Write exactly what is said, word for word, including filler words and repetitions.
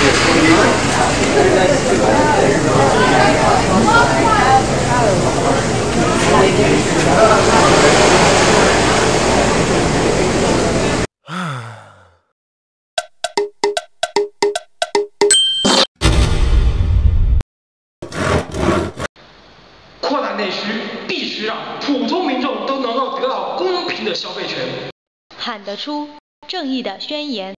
扩大内需，必须让普通民众都能够得到公平的消费权。 喊得出正义的宣言。